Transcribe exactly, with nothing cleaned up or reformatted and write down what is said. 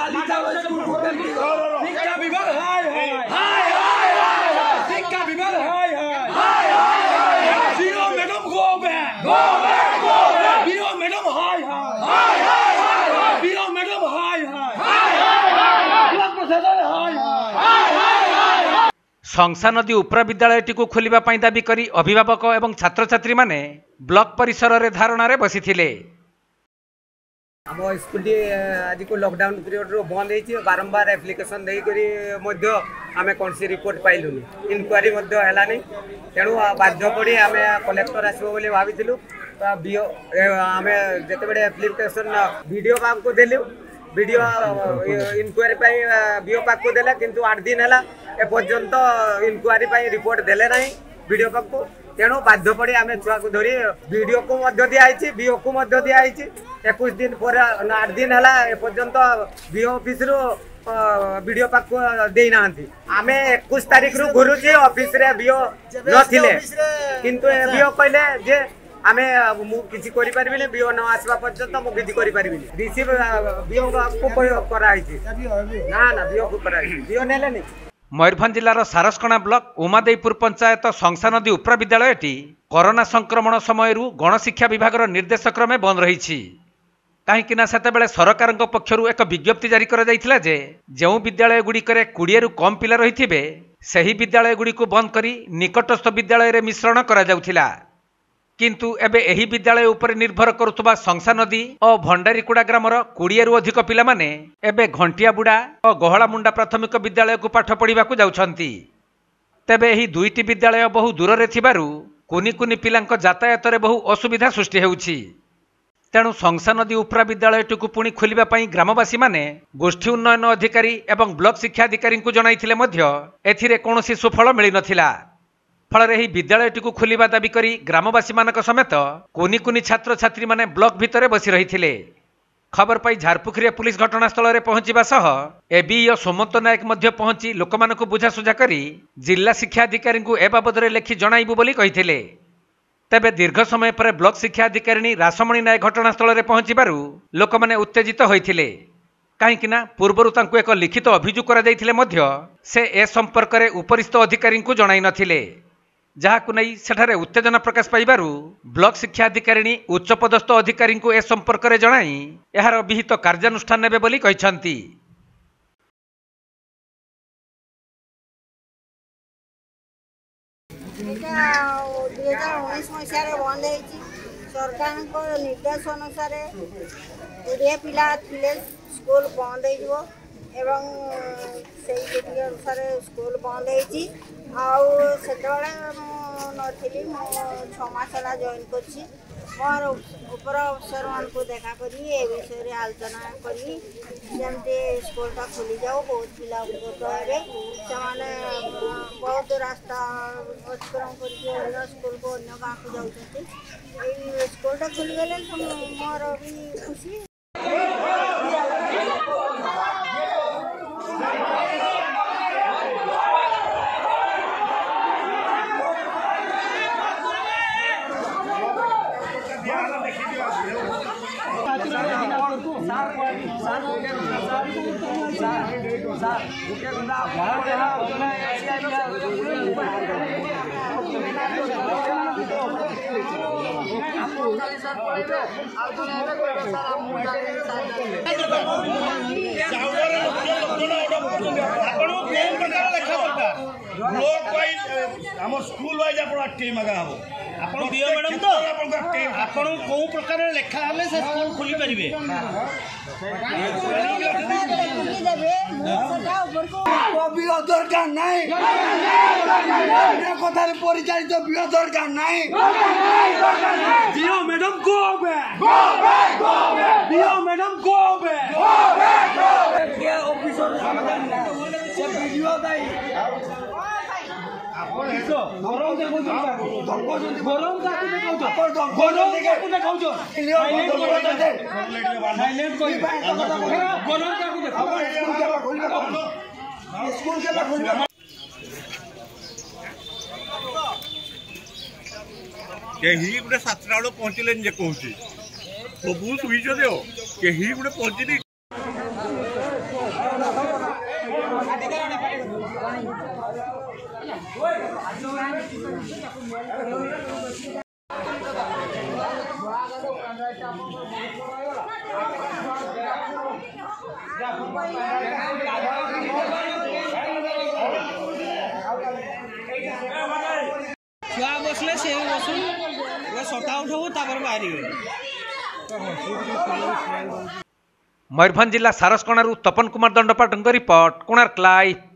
शिक्षा विभाग हाय हाय हाय हाय शिक्षा विभाग हाय हाय BO madam go back go back go back BO madam हाय हाय हाय हाय बीओ मैडम हाय हाय ब्लॉक प्रशासन हाय हाय। संसा नदी उपरा विद्यालयटी को खोलिबा पई दाबी करी अभिभावक एवं छात्र छात्री माने ब्लॉक परिसर रे धारणा रे बसिथिले। आम स्कूल आज को लॉकडाउन पीरियड रो बंद होती बारंबार एप्लिकेशन देकर आम कौन सी रिपोर्ट पाइलुनि इनक्वारी है तेणु बाध्य पड़ी आम कलेक्टर आसो भाई आम जिते बड़े एप्लिकेशन वीडियो पाक को देलु वीडियो इनक्वारी बीओ पाक को देला किंतु आठ दिन है एपर्यंत इनक्वारी रिपोर्ट देले ना वीडियो पाक को तेणु बाध्य पड़ी आम छुआ को धरी वीडियो को दिखाई बीओ को दिखाई इक्कीस दिन पर आठ दिन है एपर्यंत बीओ ऑफिस रु वीडियो पाक को देना आम इक्कीस तारीख रु घुरुचे ऑफिस रे बीओ नथिले किंतु बीओ कहले जे आम मुझे करें बीओ न आसवा पर्यंत मुझे करें रिसीव बीओ को कराई ना ना बीओ को कराई बीओ नेले मयूरभंज जिलार सारसकणा ब्लॉक उमादेईपुर पंचायत संसा नदी उपरा विद्यालयटी कोरोना संक्रमण समय गणशिक्षा विभाग निर्देश क्रमे बंद रही कहीं सेतेबेले सरकार पक्षर एक विज्ञप्ति जारी कर जे जो विद्यालय गुड़िक कोड़े रु कम पिला रही सही विद्यालय गुड़ी को बंद करी निकटस्थ विद्यालय रे मिश्रण करा जाउथिला किंतु एबे एही विद्यालय उपरे निर्भर करुवा संसा नदी और भंडारीकुड़ा ग्रामर कोड़े रु अधिक पिला माने एबे घंटिया बुड़ा और गहला मुंडा प्राथमिक विद्यालय को पाठ पढ़ा जाउछंती। तेबे एही दुईटी विद्यालय बहु दूर रे थिबारु कुनी कुनी पिलांक यातायात रे बहु असुविधा सृष्टि हेउछि। तेणु संसा नदी उपरा विद्यालयटी को पुणी खोलिबा पई ग्रामवासी माने गोष्ठी उन्नयन अधिकारी एवं ब्लॉक शिक्षा अधिकारी को जणाइथिले मध्य एथिरे कोनोसी सुफल मिली नथिला। फल विद्यालयटी को खोलिबा दाबी करी ग्रामवासी मानक समेत कुनी कुनी छात्र छात्री माने ब्लॉक भितरे बसी रही। खबर पाई झारपुखरिया पुलिस घटनास्थल में पहुंचा सह एबीओ सोमंत नायक मध्य पहुंची लोकमानकु बुझासुझा करी जिला शिक्षा अधिकारी को ए बाबदरे लेखि जणाइबु बोली कहिथिले। तेबे दीर्घ समय पर ब्लॉक शिक्षा अधिकारी रासमणी नायक घटनास्थल में पहुंचबारु लोक मैंने उत्तेजित होइथिले कहीं पूर्वर तांको एक लिखित अभियोग करा जाइथिले मध्य से ए संपर्क में उपरिस्थ अधिकारी को जणाई नथिले जहाकु नहीं सेठारे उत्तेजना प्रकाश पाइबारु ब्लॉक शिक्षा अधिकारी उच्चपदस्थ अधिकारी को ए संपर्क में जणाई एहार विहित कार्यानुष्ठान नेबे बोली कहिसंती। सरकार निर्देश अनुसार कोड़े पिला स्कूल बंद हो एवं से अनुसार स्कूल बंद होती नी छमास जॉइन कर मोर उपर अफसर मान को देखा करी ए विषय आलोचना करी जमती स्कूलटा खोली जाओ बहुत पिला उपकृत हे से बहुत रास्ता अतिक्रम कर स्कूल को अन्य गाँव को जाऊँगी स्कूलटा खोलीगले मोर भी खुशी। स्कूल वाइज टीम आगा हम आपण बीओ मैडम तो आपण को प्रकार लेखा हले से स्कूल खोली परिबे बीओ दरकार नहीं कथा परिचालित बीओ दरकार नहीं BO madam go back go back go back BO madam go back go back go back के ऑफिसर समाधान से वीडियो दाई गरम देखो गरम काकू देखो गरम काकू देखो साइलेंट कोई गरम काकू देखो स्कूल के खोल केही गुटे सातटा बेले पहुँचले जे कहूँ सब सुईच देव केही गुटे पहुँचनी छुआ बसले से बसुन सटा उठू तापर बाहरी मयूरभंज जिला सारसकणारू तपन कुमार दंडपाटଙ୍କ रिपोर्ट कोणार्क लाइव।